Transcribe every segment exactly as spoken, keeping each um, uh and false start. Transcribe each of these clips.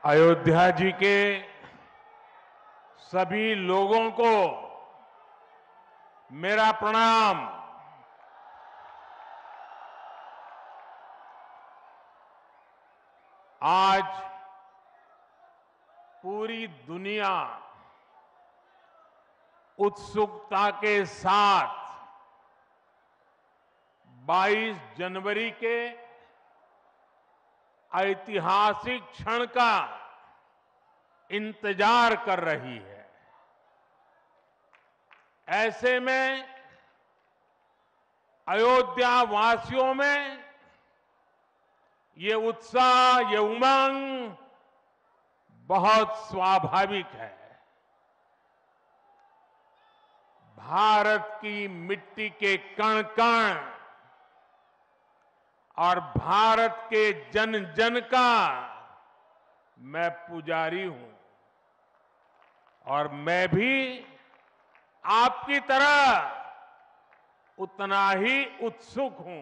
अयोध्या जी के सभी लोगों को मेरा प्रणाम। आज पूरी दुनिया उत्सुकता के साथ बाईस जनवरी के ऐतिहासिक क्षण का इंतजार कर रही है। ऐसे में अयोध्या वासियों में ये उत्साह, ये उमंग बहुत स्वाभाविक है। भारत की मिट्टी के कण कण और भारत के जन जन का मैं पुजारी हूं और मैं भी आपकी तरह उतना ही उत्सुक हूं।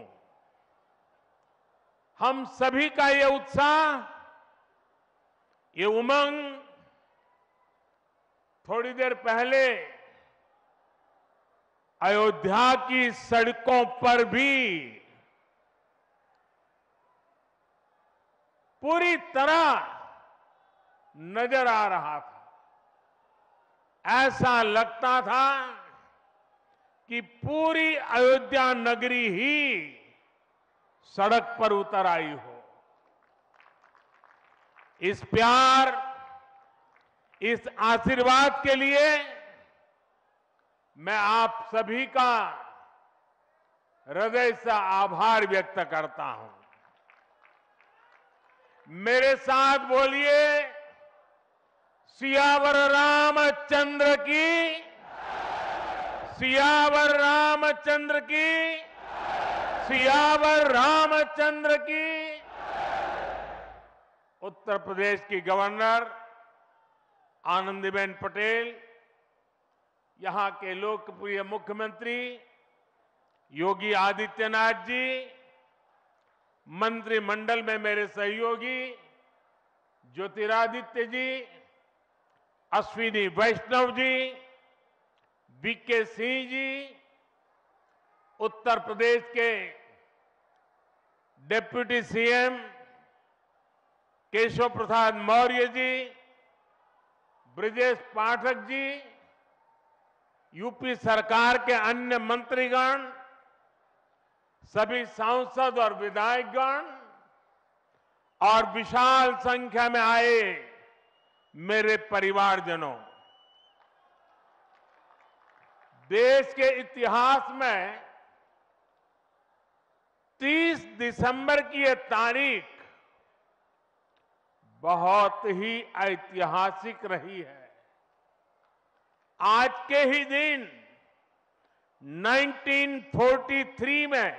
हम सभी का ये उत्साह, ये उमंग थोड़ी देर पहले अयोध्या की सड़कों पर भी पूरी तरह नजर आ रहा था। ऐसा लगता था कि पूरी अयोध्या नगरी ही सड़क पर उतर आई हो। इस प्यार, इस आशीर्वाद के लिए मैं आप सभी का हृदय से आभार व्यक्त करता हूं। मेरे साथ बोलिए, सियावर रामचंद्र की, सियावर रामचंद्र की, सियावर रामचंद्र की। उत्तर प्रदेश की गवर्नर आनंदीबेन पटेल, यहां के लोकप्रिय मुख्यमंत्री योगी आदित्यनाथ जी, मंत्रिमंडल में मेरे सहयोगी ज्योतिरादित्य जी, अश्विनी वैष्णव जी, बीके सिंह जी, उत्तर प्रदेश के deputy CM Keshav Prasad Maurya ji, Brajesh Pathak ji, UP सरकार के अन्य मंत्रीगण, सभी सांसद और विधायकगण और विशाल संख्या में आए मेरे परिवारजनों, देश के इतिहास में तीस दिसंबर की यह तारीख बहुत ही ऐतिहासिक रही है। आज के ही दिन उन्नीस सौ तैंतालीस में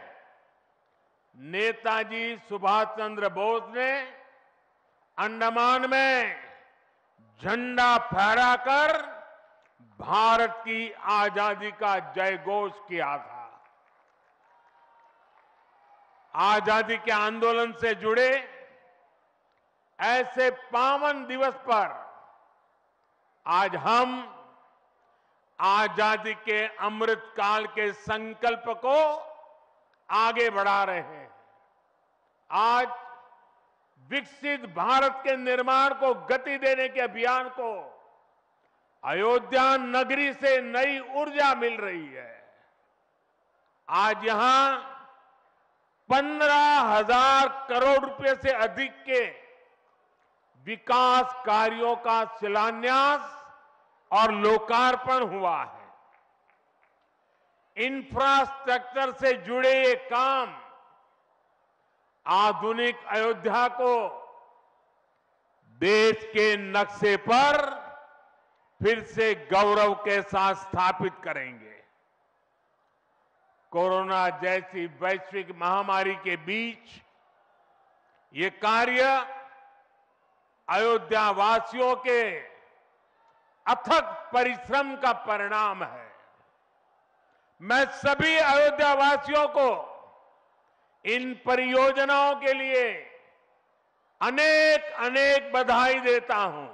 नेताजी सुभाष चंद्र बोस ने अंडमान में झंडा फहराकर भारत की आजादी का जयघोष किया था। आजादी के आंदोलन से जुड़े ऐसे पावन दिवस पर आज हम आजादी के अमृत काल के संकल्प को आगे बढ़ा रहे हैं। आज विकसित भारत के निर्माण को गति देने के अभियान को अयोध्या नगरी से नई ऊर्जा मिल रही है। आज यहां पंद्रह हजार करोड़ रुपए से अधिक के विकास कार्यों का शिलान्यास और लोकार्पण हुआ है। इंफ्रास्ट्रक्चर से जुड़े ये काम आधुनिक अयोध्या को देश के नक्शे पर फिर से गौरव के साथ स्थापित करेंगे। कोरोना जैसी वैश्विक महामारी के बीच ये कार्य अयोध्या वासियों के अथक परिश्रम का परिणाम है। मैं सभी अयोध्या वासियों को इन परियोजनाओं के लिए अनेक अनेक बधाई देता हूं।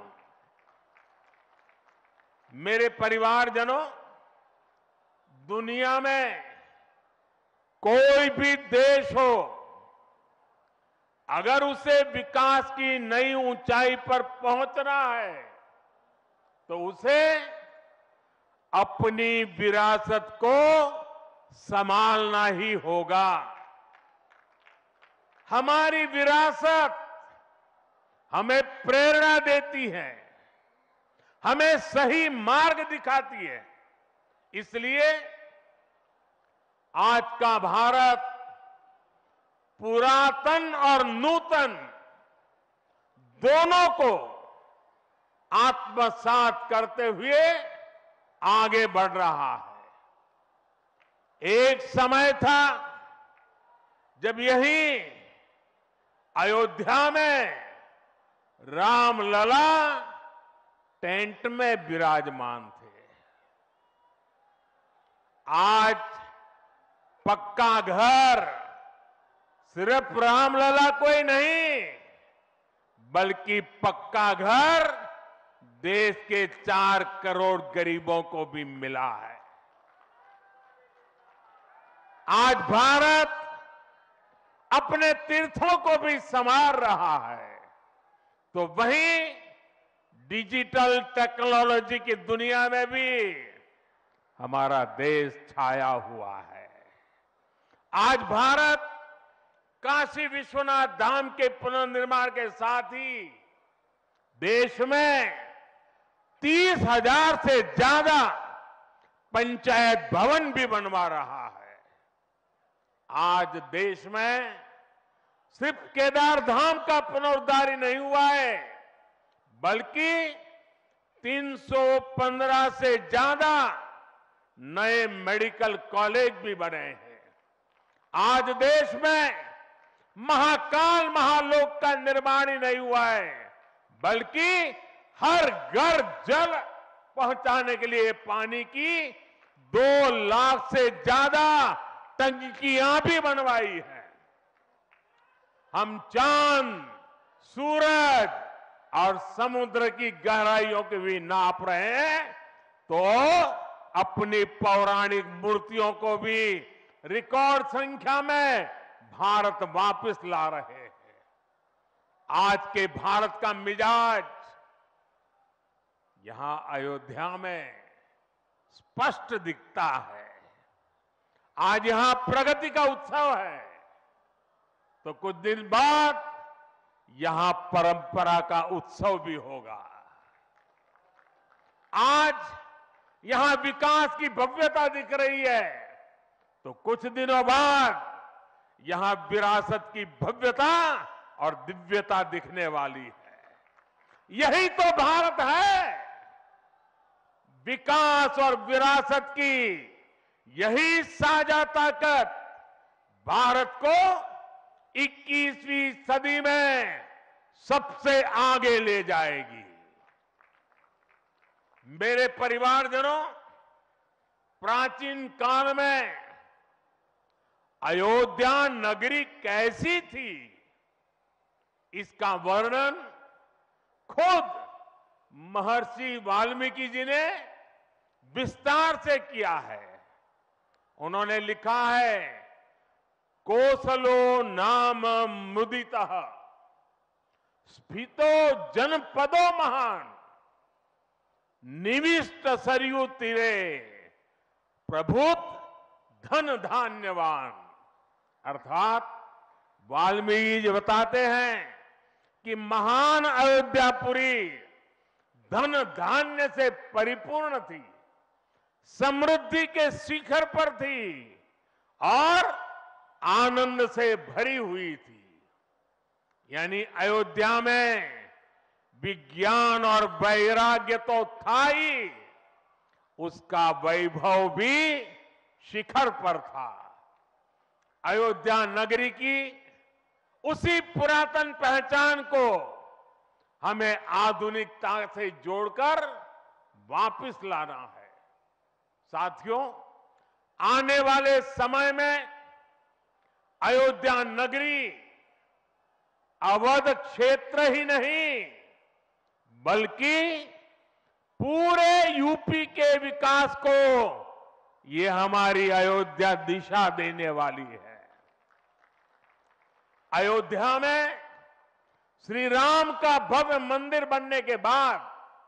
मेरे परिवारजनों, दुनिया में कोई भी देश हो, अगर उसे विकास की नई ऊंचाई पर पहुंचना है तो उसे अपनी विरासत को संभालना ही होगा। हमारी विरासत हमें प्रेरणा देती है, हमें सही मार्ग दिखाती है। इसलिए आज का भारत पुरातन और नूतन दोनों को आत्मसात करते हुए आगे बढ़ रहा है। एक समय था जब यही अयोध्या में रामलला टेंट में विराजमान थे। आज पक्का घर सिर्फ रामलला को ही नहीं, बल्कि पक्का घर देश के चार करोड़ गरीबों को भी मिला है। आज भारत अपने तीर्थों को भी संवार रहा है, तो वहीं डिजिटल टेक्नोलॉजी की दुनिया में भी हमारा देश छाया हुआ है। आज भारत काशी विश्वनाथ धाम के पुनर्निर्माण के साथ ही देश में तीस हजार से ज्यादा पंचायत भवन भी बनवा रहा है। आज देश में सिर्फ केदार धाम का पुनरुद्धार ही नहीं हुआ है, बल्कि तीन सौ पंद्रह से ज्यादा नए मेडिकल कॉलेज भी बने हैं। आज देश में महाकाल महालोक का निर्माण ही नहीं हुआ है, बल्कि हर घर जल पहुंचाने के लिए पानी की दो लाख से ज्यादा टंकियां भी बनवाई है। हम चांद, सूरज और समुद्र की गहराइयों के भी नाप रहे हैं, तो अपनी पौराणिक मूर्तियों को भी रिकॉर्ड संख्या में भारत वापस ला रहे हैं। आज के भारत का मिजाज यहां अयोध्या में स्पष्ट दिखता है। आज यहां प्रगति का उत्सव है, तो कुछ दिन बाद यहां परंपरा का उत्सव भी होगा। आज यहां विकास की भव्यता दिख रही है, तो कुछ दिनों बाद यहां विरासत की भव्यता और दिव्यता दिखने वाली है। यही तो भारत है। विकास और विरासत की यही साझा ताकत भारत को इक्कीसवीं सदी में सबसे आगे ले जाएगी। मेरे परिवारजनों, प्राचीन काल में अयोध्या नगरी कैसी थी, इसका वर्णन खुद महर्षि वाल्मीकि जी ने विस्तार से किया है। उन्होंने लिखा है, कोसलो नाम मुदितः स्फीतो जनपदो महान निविष्ट सरयू तीरे प्रभुत धन धान्यवान। अर्थात वाल्मीकि जी बताते हैं कि महान अयोध्यापुरी धन धान्य से परिपूर्ण थी, समृद्धि के शिखर पर थी और आनंद से भरी हुई थी। यानी अयोध्या में विज्ञान और वैराग्य तो था ही, उसका वैभव भी शिखर पर था। अयोध्या नगरी की उसी पुरातन पहचान को हमें आधुनिकता से जोड़कर वापस लाना है। साथियों, आने वाले समय में अयोध्या नगरी अवध क्षेत्र ही नहीं बल्कि पूरे यूपी के विकास को ये हमारी अयोध्या दिशा देने वाली है। अयोध्या में श्री राम का भव्य मंदिर बनने के बाद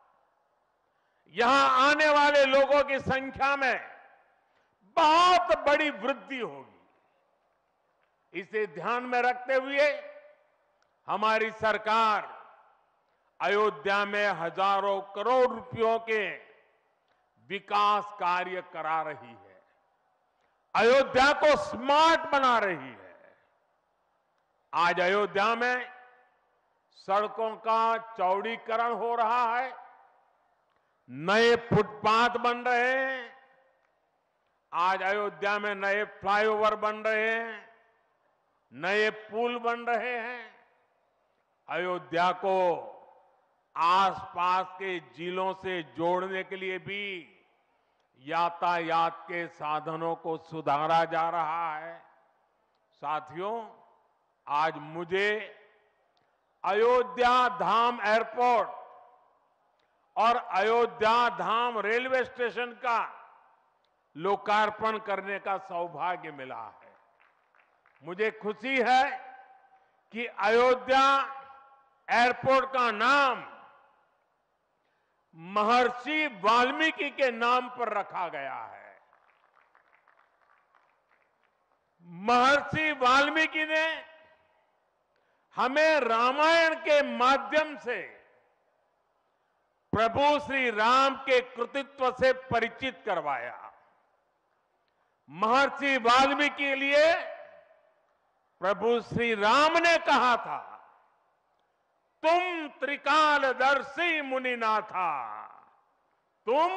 यहां आने वाले लोगों की संख्या में बहुत बड़ी वृद्धि होगी। इसे ध्यान में रखते हुए हमारी सरकार अयोध्या में हजारों करोड़ रुपयों के विकास कार्य करा रही है, अयोध्या को स्मार्ट बना रही है। आज अयोध्या में सड़कों का चौड़ीकरण हो रहा है, नए फुटपाथ बन रहे हैं, आज अयोध्या में नए फ्लाईओवर बन रहे हैं, नए पुल बन रहे हैं। अयोध्या को आसपास के जिलों से जोड़ने के लिए भी यातायात के साधनों को सुधारा जा रहा है। साथियों, आज मुझे अयोध्या धाम एयरपोर्ट और अयोध्या धाम रेलवे स्टेशन का लोकार्पण करने का सौभाग्य मिला है। मुझे खुशी है कि अयोध्या एयरपोर्ट का नाम महर्षि वाल्मीकि के नाम पर रखा गया है। महर्षि वाल्मीकि ने हमें रामायण के माध्यम से प्रभु श्री राम के कृतित्व से परिचित करवाया। महर्षि वाल्मीकि के लिए प्रभु श्री राम ने कहा था, तुम त्रिकालदर्शी मुनिनाथा, तुम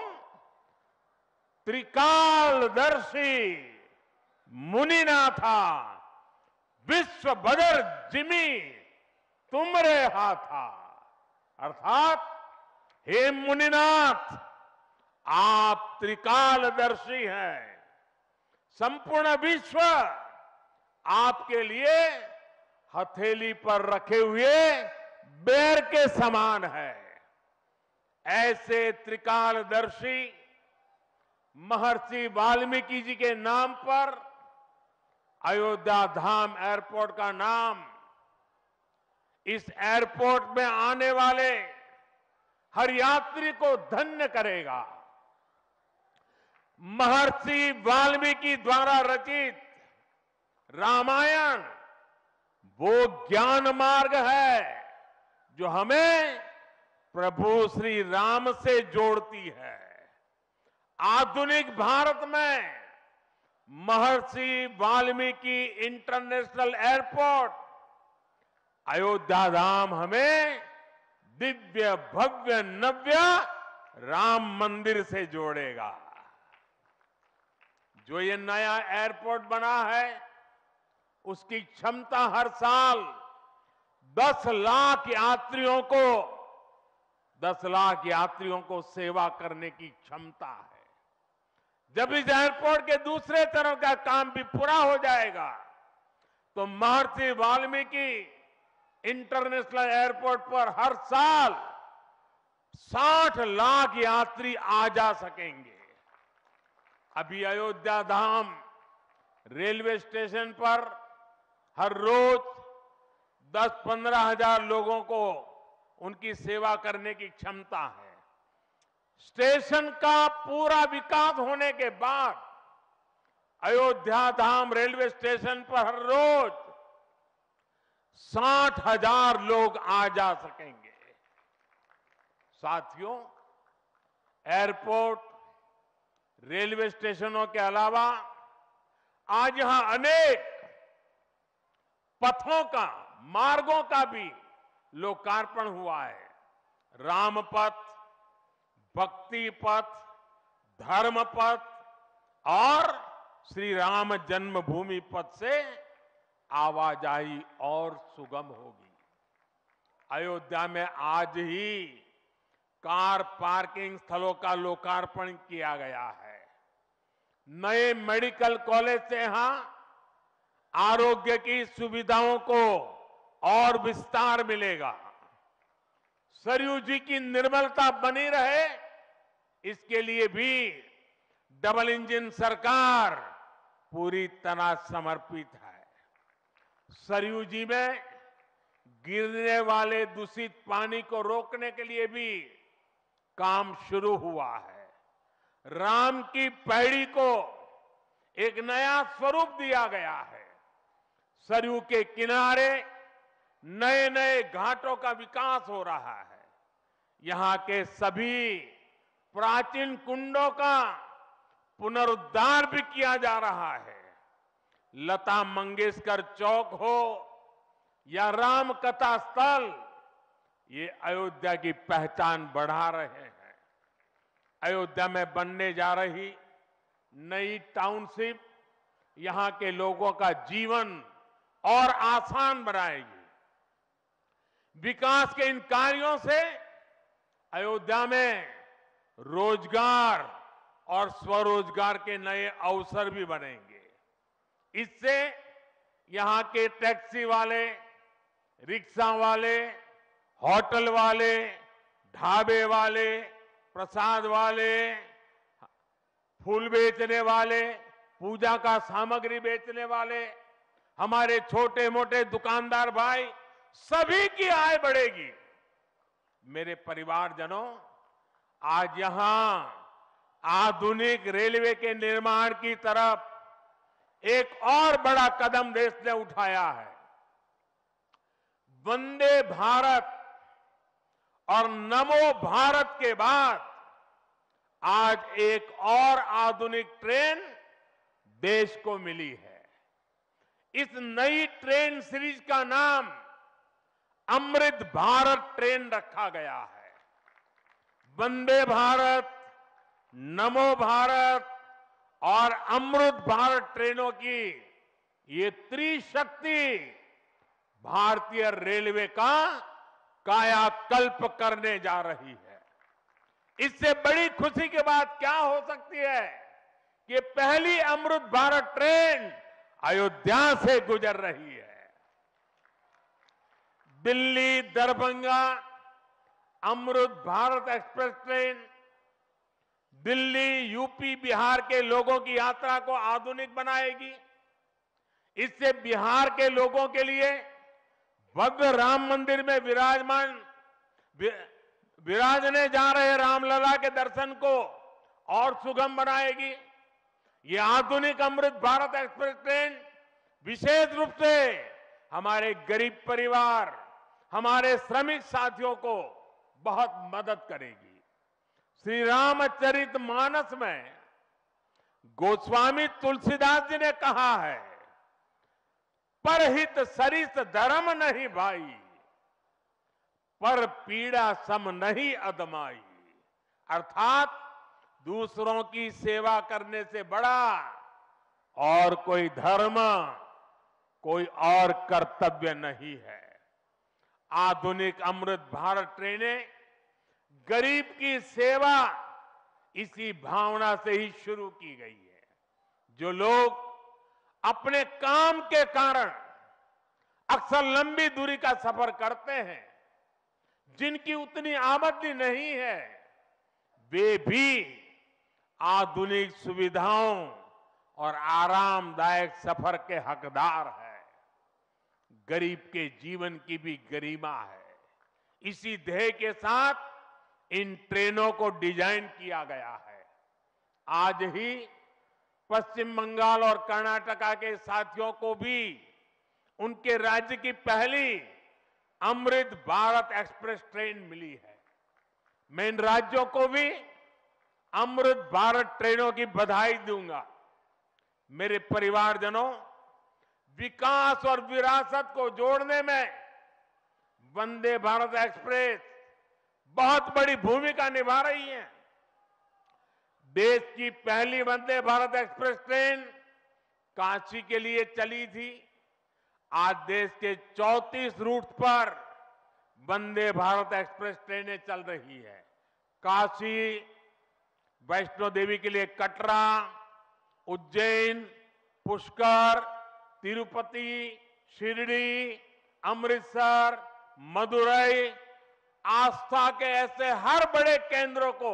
त्रिकालदर्शी मुनिनाथा, विश्व बदर जिमी तुमरे हाथा। अर्थात हे मुनिनाथ, आप त्रिकालदर्शी हैं, संपूर्ण विश्व आपके लिए हथेली पर रखे हुए बेर के समान है। ऐसे त्रिकालदर्शी महर्षि वाल्मीकि जी के नाम पर अयोध्या धाम एयरपोर्ट का नाम इस एयरपोर्ट में आने वाले हर यात्री को धन्य करेगा। महर्षि वाल्मीकि द्वारा रचित रामायण वो ज्ञान मार्ग है जो हमें प्रभु श्री राम से जोड़ती है। आधुनिक भारत में महर्षि वाल्मीकि इंटरनेशनल एयरपोर्ट अयोध्या धाम हमें दिव्य भव्य नव्य राम मंदिर से जोड़ेगा। जो ये नया एयरपोर्ट बना है उसकी क्षमता हर साल दस लाख यात्रियों को दस लाख यात्रियों को सेवा करने की क्षमता है। जब इस एयरपोर्ट के दूसरे चरण का काम भी पूरा हो जाएगा तो महर्षि वाल्मीकि इंटरनेशनल एयरपोर्ट पर हर साल साठ लाख यात्री आ जा सकेंगे। अभी अयोध्या धाम रेलवे स्टेशन पर हर रोज दस पंद्रह हजार लोगों को उनकी सेवा करने की क्षमता है। स्टेशन का पूरा विकास होने के बाद अयोध्या धाम रेलवे स्टेशन पर हर रोज साठ हजार लोग आ जा सकेंगे। साथियों, एयरपोर्ट, रेलवे स्टेशनों के अलावा आज यहां अनेक पथों का, मार्गों का भी लोकार्पण हुआ है। राम पथ, भक्ति पथ, धर्म पथ और श्री राम जन्मभूमि पथ से आवाजाही और सुगम होगी। अयोध्या में आज ही कार पार्किंग स्थलों का लोकार्पण किया गया है। नए मेडिकल कॉलेज से यहां आरोग्य की सुविधाओं को और विस्तार मिलेगा। सरयू जी की निर्मलता बनी रहे, इसके लिए भी डबल इंजन सरकार पूरी तरह समर्पित है। सरयू जी में गिरने वाले दूषित पानी को रोकने के लिए भी काम शुरू हुआ है। राम की पैड़ी को एक नया स्वरूप दिया गया है। सरयू के किनारे नए नए घाटों का विकास हो रहा है। यहां के सभी प्राचीन कुंडों का पुनरुद्धार भी किया जा रहा है। लता मंगेशकर चौक हो या राम कथा स्थल, ये अयोध्या की पहचान बढ़ा रहे हैं। अयोध्या में बनने जा रही नई टाउनशिप यहां के लोगों का जीवन और आसान बनाएगी। विकास के इन कार्यों से अयोध्या में रोजगार और स्वरोजगार के नए अवसर भी बनेंगे। इससे यहां के टैक्सी वाले, रिक्शा वाले, होटल वाले, ढाबे वाले, प्रसाद वाले, फूल बेचने वाले, पूजा का सामग्री बेचने वाले, हमारे छोटे मोटे दुकानदार भाई, सभी की आय बढ़ेगी। मेरे परिवारजनों, आज यहां आधुनिक रेलवे के निर्माण की तरफ एक और बड़ा कदम देश ने उठाया है। वंदे भारत और नमो भारत के बाद आज एक और आधुनिक ट्रेन देश को मिली है। इस नई ट्रेन सीरीज का नाम अमृत भारत ट्रेन रखा गया है। वंदे भारत, नमो भारत और अमृत भारत ट्रेनों की ये त्रिशक्ति भारतीय रेलवे का कायाकल्प करने जा रही है। इससे बड़ी खुशी की बात क्या हो सकती है कि पहली अमृत भारत ट्रेन अयोध्या से गुजर रही है। Delhi Darbhanga Amrit Bharat express train Delhi, UP, Bihar के लोगों की यात्रा को आधुनिक बनाएगी। इससे बिहार के लोगों के लिए भव्य राम मंदिर में विराजमान विराजने जा रहे रामलला के दर्शन को और सुगम बनाएगी। ये आधुनिक अमृत भारत एक्सप्रेस ट्रेन विशेष रूप से हमारे गरीब परिवार, हमारे श्रमिक साथियों को बहुत मदद करेगी। श्री रामचरित मानस में गोस्वामी तुलसीदास जी ने कहा है, परहित सरिस धर्म नहीं भाई, पर पीड़ा सम नहीं अदमाई। अर्थात दूसरों की सेवा करने से बड़ा और कोई धर्म, कोई और कर्तव्य नहीं है। आधुनिक अमृत भारत ट्रेनें गरीब की सेवा इसी भावना से ही शुरू की गई है। जो लोग अपने काम के कारण अक्सर लंबी दूरी का सफर करते हैं, जिनकी उतनी आमदनी नहीं है, वे भी आधुनिक सुविधाओं और आरामदायक सफर के हकदार हैं। गरीब के जीवन की भी गरिमा है। इसी ध्येय के साथ इन ट्रेनों को डिजाइन किया गया है। आज ही पश्चिम बंगाल और कर्नाटका के साथियों को भी उनके राज्य की पहली अमृत भारत एक्सप्रेस ट्रेन मिली है। मैं इन राज्यों को भी अमृत भारत ट्रेनों की बधाई दूंगा। मेरे परिवारजनों, विकास और विरासत को जोड़ने में वंदे भारत एक्सप्रेस बहुत बड़ी भूमिका निभा रही है। देश की पहली वंदे भारत एक्सप्रेस ट्रेन काशी के लिए चली थी। आज देश के चौंतीस रूट पर वंदे भारत एक्सप्रेस ट्रेनें चल रही है। काशी, वैष्णो देवी के लिए कटरा, उज्जैन, पुष्कर, तिरुपति, शिरडी अमृतसर, मदुरई, आस्था के ऐसे हर बड़े केंद्रों को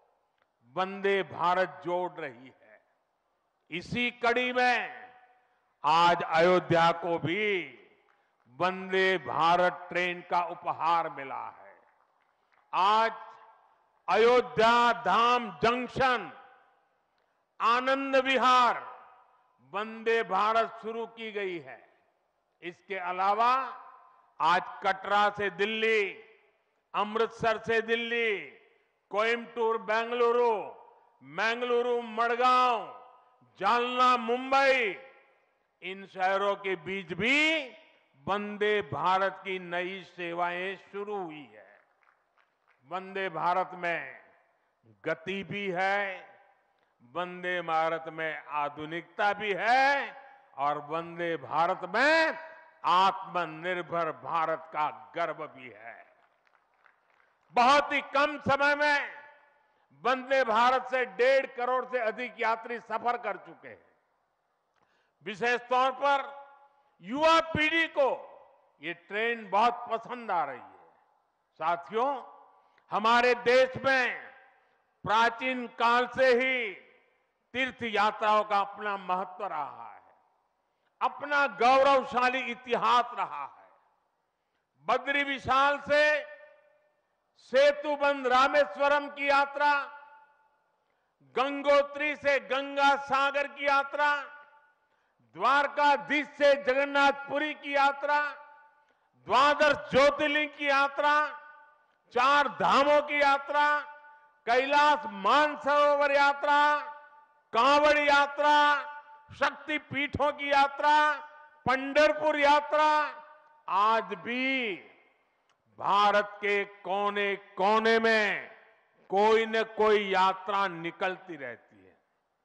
वंदे भारत जोड़ रही है। इसी कड़ी में आज अयोध्या को भी वंदे भारत ट्रेन का उपहार मिला है। आज अयोध्या धाम जंक्शन, आनंद विहार वंदे भारत शुरू की गई है। इसके अलावा आज कटरा से दिल्ली, अमृतसर से दिल्ली, कोयम्बटूर बेंगलुरु, बेंगलुरु मडगांव, जालना मुंबई, इन शहरों के बीच भी वंदे भारत की नई सेवाएं शुरू हुई है। वंदे भारत में गति भी है, वंदे भारत में आधुनिकता भी है और वंदे भारत में आत्मनिर्भर भारत का गर्व भी है। बहुत ही कम समय में वंदे भारत से डेढ़ करोड़ से अधिक यात्री सफर कर चुके हैं। विशेष तौर पर युवा पीढ़ी को ये ट्रेन बहुत पसंद आ रही है। साथियों, हमारे देश में प्राचीन काल से ही तीर्थ यात्राओं का अपना महत्व रहा है, अपना गौरवशाली इतिहास रहा है। बद्री विशाल से सेतुबंध रामेश्वरम की यात्रा, गंगोत्री से गंगा सागर की यात्रा, द्वारकाधीश से जगन्नाथपुरी की यात्रा, द्वादश ज्योतिर्लिंग की यात्रा, चार धामों की यात्रा, कैलाश मानसरोवर यात्रा, कांवड़ यात्रा, शक्ति पीठों की यात्रा, पंढरपुर यात्रा, आज भी भारत के कोने कोने में कोई न कोई यात्रा निकलती रहती है।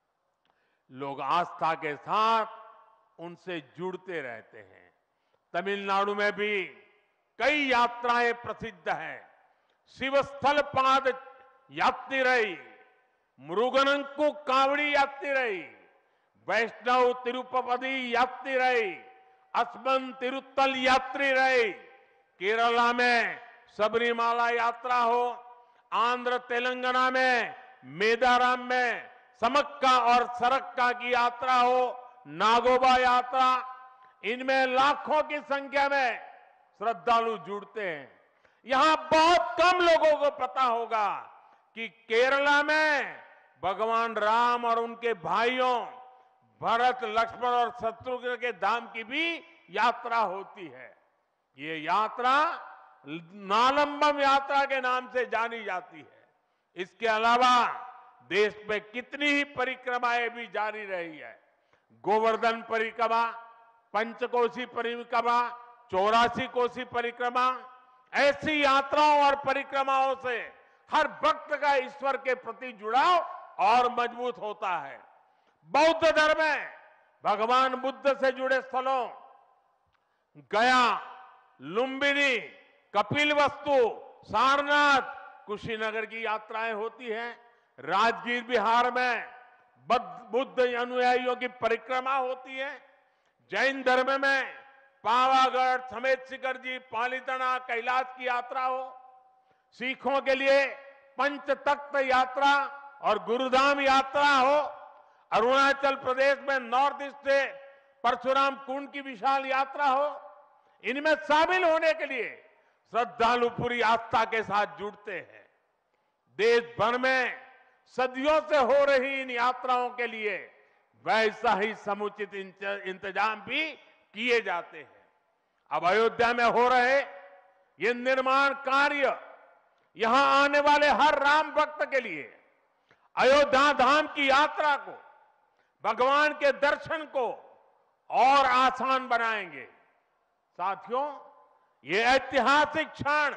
लोग आस्था के साथ उनसे जुड़ते रहते हैं। तमिलनाडु में भी कई यात्राएं प्रसिद्ध हैं। शिवस्थल पाद यात्रिरई, मुरुगनंकु कावड़ी यात्रिरई, वैष्णव तिरुपति यात्रिरई, अस्मन तिरुत्तल यात्रिरई, केरला में सबरीमाला यात्रा हो, आंध्र तेलंगाना में मेदाराम में समक्का और सरक्का की यात्रा हो, नागोबा यात्रा, इनमें लाखों की संख्या में श्रद्धालु जुड़ते हैं। यहां बहुत कम लोगों को पता होगा कि केरला में भगवान राम और उनके भाइयों भरत, लक्ष्मण और शत्रुघ्न के धाम की भी यात्रा होती है। ये यात्रा नालंबम यात्रा के नाम से जानी जाती है। इसके अलावा देश में कितनी ही परिक्रमाएं भी जारी रही है। गोवर्धन परिक्रमा, पंचकोशी परिक्रमा, चौरासी कोसी परिक्रमा, ऐसी यात्राओं और परिक्रमाओं से हर भक्त का ईश्वर के प्रति जुड़ाव और मजबूत होता है। बौद्ध धर्म में भगवान बुद्ध से जुड़े स्थलों गया, लुम्बिनी, कपिलवस्तु, सारनाथ, कुशीनगर की यात्राएं होती हैं। राजगीर बिहार में बुद्ध अनुयायियों की परिक्रमा होती है। जैन धर्म में पावागढ़, समेत शिखर जी, पालीताना, कैलाश की यात्रा हो। सिखों के लिए पंच तख्त यात्रा और गुरुधाम यात्रा हो। अरुणाचल प्रदेश में नॉर्थ ईस्ट से परशुराम कुंड की विशाल यात्रा हो। इनमें शामिल होने के लिए श्रद्धालु पूरी आस्था के साथ जुड़ते हैं। देश भर में सदियों से हो रही इन यात्राओं के लिए वैसा ही समुचित इंतजाम भी किए जाते हैं। अब अयोध्या में हो रहे ये निर्माण कार्य यहां आने वाले हर राम भक्त के लिए अयोध्या धाम की यात्रा को, भगवान के दर्शन को और आसान बनाएंगे। साथियों, ये ऐतिहासिक क्षण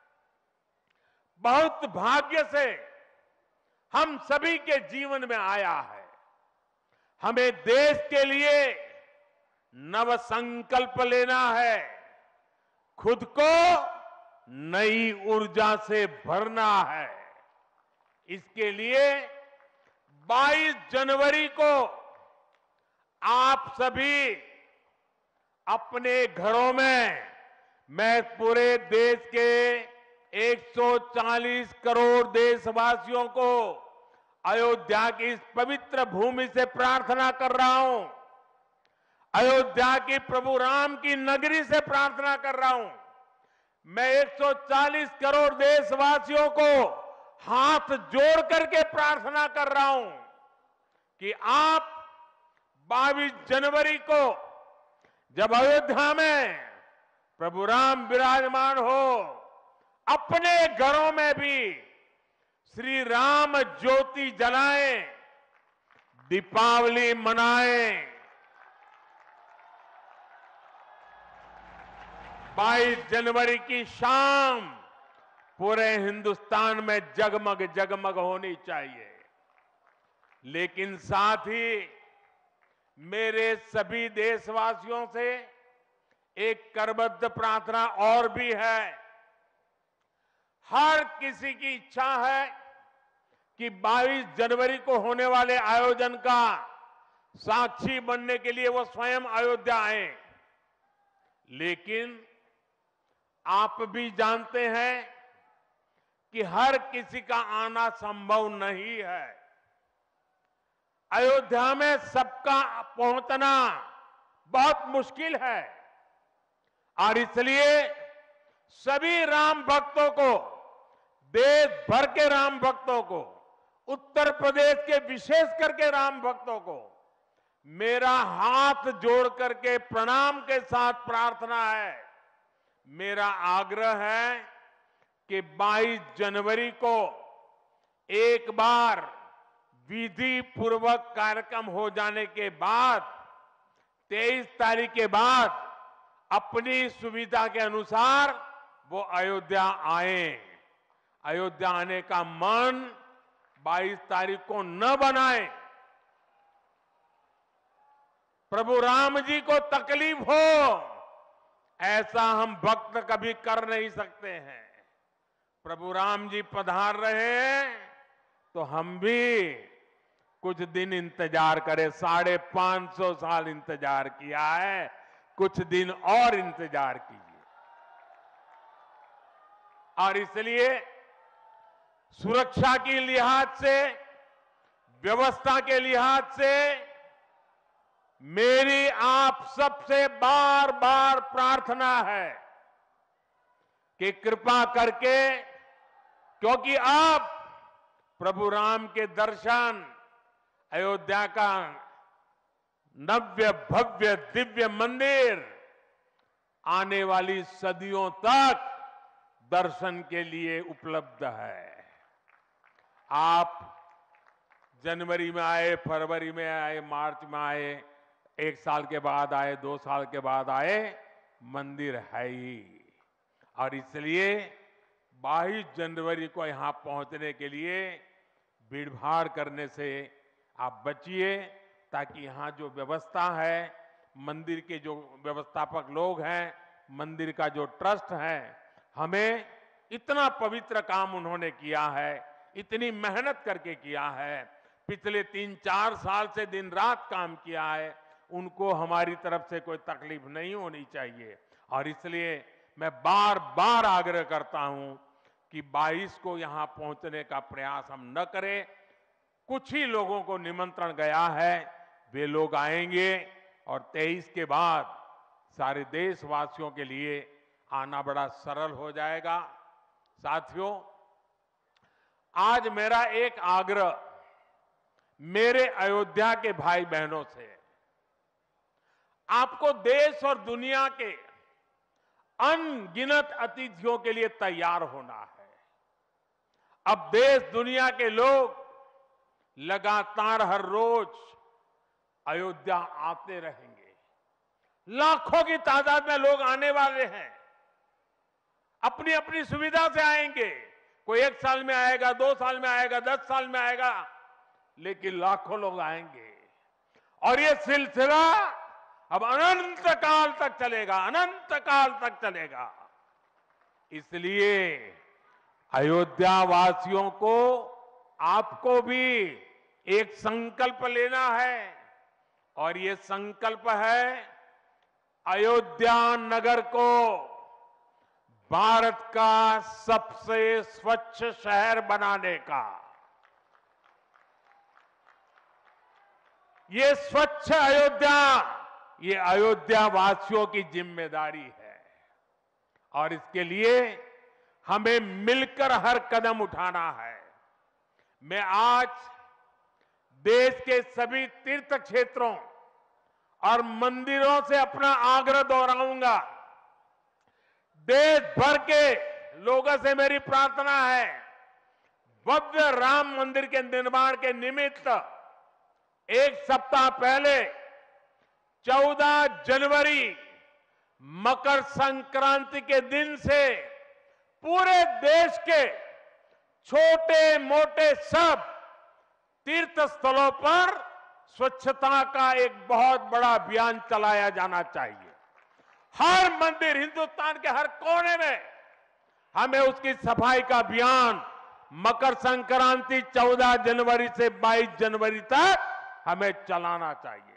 बहुत भाग्य से हम सभी के जीवन में आया है। हमें देश के लिए नव संकल्प लेना है, खुद को नई ऊर्जा से भरना है। इसके लिए बाईस जनवरी को आप सभी अपने घरों में मैं पूरे देश के एक सौ चालीस करोड़ देशवासियों को अयोध्या की इस पवित्र भूमि से प्रार्थना कर रहा हूं, अयोध्या की प्रभु राम की नगरी से प्रार्थना कर रहा हूं। मैं एक सौ चालीस करोड़ देशवासियों को हाथ जोड़ करके प्रार्थना कर रहा हूं कि आप बाईस जनवरी को जब अयोध्या में प्रभु राम विराजमान हो, अपने घरों में भी श्री राम ज्योति जलाएं, दीपावली मनाएं। बाईस जनवरी की शाम पूरे हिंदुस्तान में जगमग जगमग होनी चाहिए। लेकिन साथ ही मेरे सभी देशवासियों से एक करबद्ध प्रार्थना और भी है। हर किसी की इच्छा है कि बाईस जनवरी को होने वाले आयोजन का साक्षी बनने के लिए वो स्वयं अयोध्या आए। लेकिन आप भी जानते हैं कि हर किसी का आना संभव नहीं है। अयोध्या में सबका पहुंचना बहुत मुश्किल है और इसलिए सभी राम भक्तों को, देश भर के राम भक्तों को, उत्तर प्रदेश के विशेष करके राम भक्तों को मेरा हाथ जोड़ करके प्रणाम के साथ प्रार्थना है, मेरा आग्रह है कि बाईस जनवरी को एक बार विधि पूर्वक कार्यक्रम हो जाने के बाद तेईस तारीख के बाद अपनी सुविधा के अनुसार वो अयोध्या आए। अयोध्या आने का मन बाईस तारीख को न बनाए। प्रभु राम जी को तकलीफ हो ऐसा हम भक्त कभी कर नहीं सकते हैं। प्रभु राम जी पधार रहे हैं तो हम भी कुछ दिन इंतजार करें। साढ़े पांच सौ साल इंतजार किया है, कुछ दिन और इंतजार कीजिए। और इसलिए सुरक्षा के लिहाज से, व्यवस्था के लिहाज से मेरी आप सबसे बार बार प्रार्थना है कि कृपा करके, क्योंकि आप प्रभु राम के दर्शन, अयोध्या का नव्य भव्य दिव्य मंदिर आने वाली सदियों तक दर्शन के लिए उपलब्ध है। आप जनवरी में आए, फरवरी में आए, मार्च में आए, एक साल के बाद आए, दो साल के बाद आए, मंदिर है ही। और इसलिए बाईस जनवरी को यहां पहुंचने के लिए भीड़भाड़ करने से आप बचिए, ताकि यहां जो व्यवस्था है, मंदिर के जो व्यवस्थापक लोग हैं, मंदिर का जो ट्रस्ट है, हमें इतना पवित्र काम उन्होंने किया है, इतनी मेहनत करके किया है, पिछले तीन चार साल से दिन रात काम किया है, उनको हमारी तरफ से कोई तकलीफ नहीं होनी चाहिए। और इसलिए मैं बार बार आग्रह करता हूं कि बाईस को यहां पहुंचने का प्रयास हम न करें। कुछ ही लोगों को निमंत्रण गया है, वे लोग आएंगे और तेईस के बाद सारे देशवासियों के लिए आना बड़ा सरल हो जाएगा। साथियों, आज मेरा एक आग्रह मेरे अयोध्या के भाई बहनों से है। आपको देश और दुनिया के अनगिनत अतिथियों के लिए तैयार होना है। अब देश दुनिया के लोग लगातार हर रोज अयोध्या आते रहेंगे। लाखों की तादाद में लोग आने वाले हैं, अपनी अपनी सुविधा से आएंगे। कोई एक साल में आएगा, दो साल में आएगा, दस साल में आएगा, लेकिन लाखों लोग आएंगे। और ये सिलसिला अब अनंत काल तक चलेगा, अनंत काल तक चलेगा। इसलिए अयोध्या वासियों को, आपको भी एक संकल्प लेना है, और ये संकल्प है अयोध्या नगर को भारत का सबसे स्वच्छ शहर बनाने का। ये स्वच्छ अयोध्या, ये अयोध्या वासियों की जिम्मेदारी है और इसके लिए हमें मिलकर हर कदम उठाना है। मैं आज देश के सभी तीर्थ क्षेत्रों और मंदिरों से अपना आग्रह दोहराऊंगा। देश भर के लोगों से मेरी प्रार्थना है, भव्य राम मंदिर के निर्माण के निमित्त एक सप्ताह पहले चौदह जनवरी मकर संक्रांति के दिन से पूरे देश के छोटे मोटे सब तीर्थ स्थलों पर स्वच्छता का एक बहुत बड़ा अभियान चलाया जाना चाहिए। हर मंदिर, हिंदुस्तान के हर कोने में हमें उसकी सफाई का अभियान मकर संक्रांति चौदह जनवरी से बाईस जनवरी तक हमें चलाना चाहिए।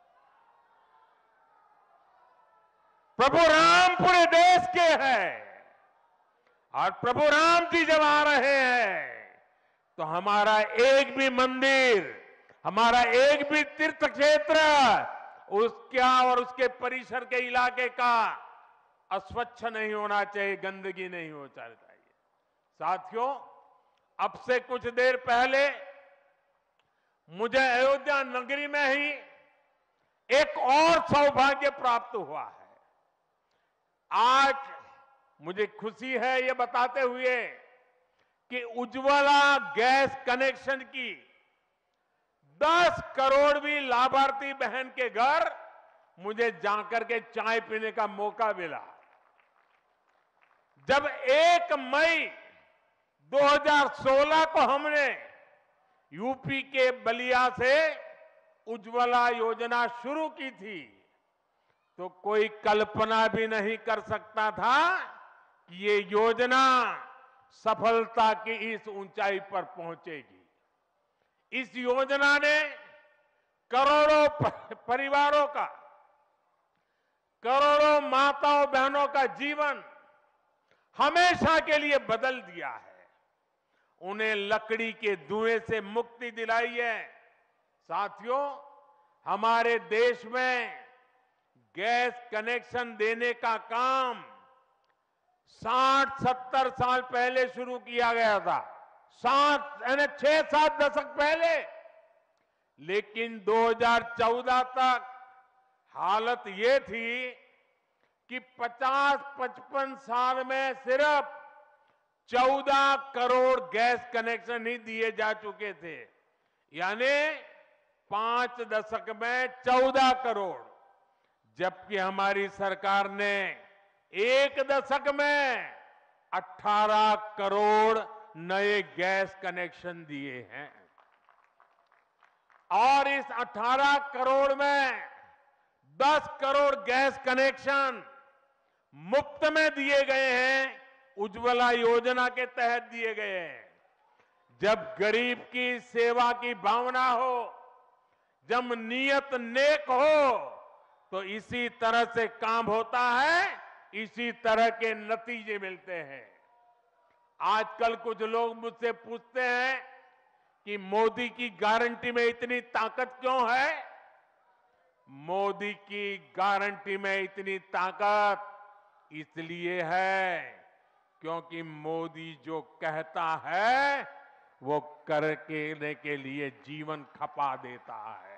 प्रभु राम पूरे देश के हैं और प्रभु राम जी जब आ रहे हैं तो हमारा एक भी मंदिर, हमारा एक भी तीर्थ क्षेत्र उसका और उसके परिसर के इलाके का अस्वच्छ नहीं होना चाहिए, गंदगी नहीं होना चाहिए। साथियों, अब से कुछ देर पहले मुझे अयोध्या नगरी में ही एक और सौभाग्य प्राप्त हुआ है। आज मुझे खुशी है ये बताते हुए कि उज्ज्वला गैस कनेक्शन की दस करोड़वीं लाभार्थी बहन के घर मुझे जाकर के चाय पीने का मौका मिला। जब एक मई दो हज़ार सोलह को हमने यूपी के बलिया से उज्ज्वला योजना शुरू की थी तो कोई कल्पना भी नहीं कर सकता था कि ये योजना सफलता की इस ऊंचाई पर पहुंचेगी। इस योजना ने करोड़ों परिवारों का, करोड़ों माताओं बहनों का जीवन हमेशा के लिए बदल दिया है। उन्हें लकड़ी के धुएं से मुक्ति दिलाई है। साथियों, हमारे देश में गैस कनेक्शन देने का काम साठ सत्तर साल पहले शुरू किया गया था, सात यानी छह सात दशक पहले। लेकिन दो हज़ार चौदह तक हालत ये थी कि पचास पचपन साल में सिर्फ चौदह करोड़ गैस कनेक्शन ही दिए जा चुके थे, यानी पांच दशक में चौदह करोड़, जबकि हमारी सरकार ने एक दशक में अठारह करोड़ नए गैस कनेक्शन दिए हैं। और इस अठारह करोड़ में दस करोड़ गैस कनेक्शन मुफ्त में दिए गए हैं, उज्ज्वला योजना के तहत दिए गए हैं। जब गरीब की सेवा की भावना हो, जब नियत नेक हो, तो इसी तरह से काम होता है, इसी तरह के नतीजे मिलते हैं। आजकल कुछ लोग मुझसे पूछते हैं कि मोदी की गारंटी में इतनी ताकत क्यों है? मोदी की गारंटी में इतनी ताकत इसलिए है क्योंकि मोदी जो कहता है वो करने के लिए जीवन खपा देता है।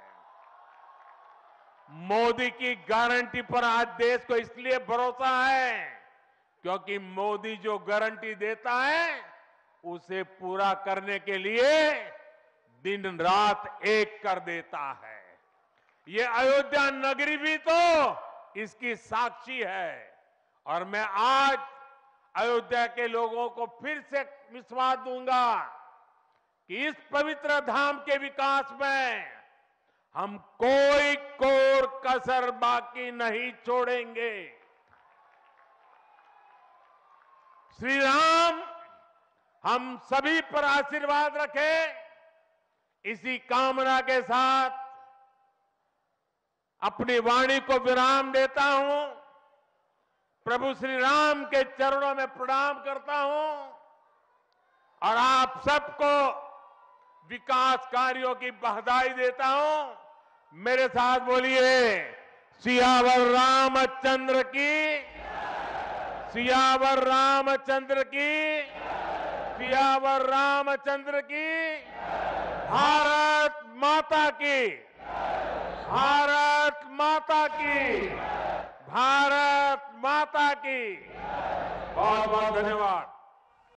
मोदी की गारंटी पर आज देश को इसलिए भरोसा है क्योंकि मोदी जो गारंटी देता है उसे पूरा करने के लिए दिन रात एक कर देता है। ये अयोध्या नगरी भी तो इसकी साक्षी है। और मैं आज अयोध्या के लोगों को फिर से विश्वास दूंगा कि इस पवित्र धाम के विकास में हम कोई कोर कसर बाकी नहीं छोड़ेंगे। श्री राम हम सभी पर आशीर्वाद रखें, इसी कामना के साथ अपनी वाणी को विराम देता हूं। प्रभु श्री राम के चरणों में प्रणाम करता हूं और आप सबको विकास कार्यों की बधाई देता हूं। मेरे साथ बोलिए, सियावर रामचंद्र की, सियावर रामचंद्र की, सियावर रामचंद्र की, भारत माता की, भारत माता की, भारत माता की। बहुत बहुत धन्यवाद।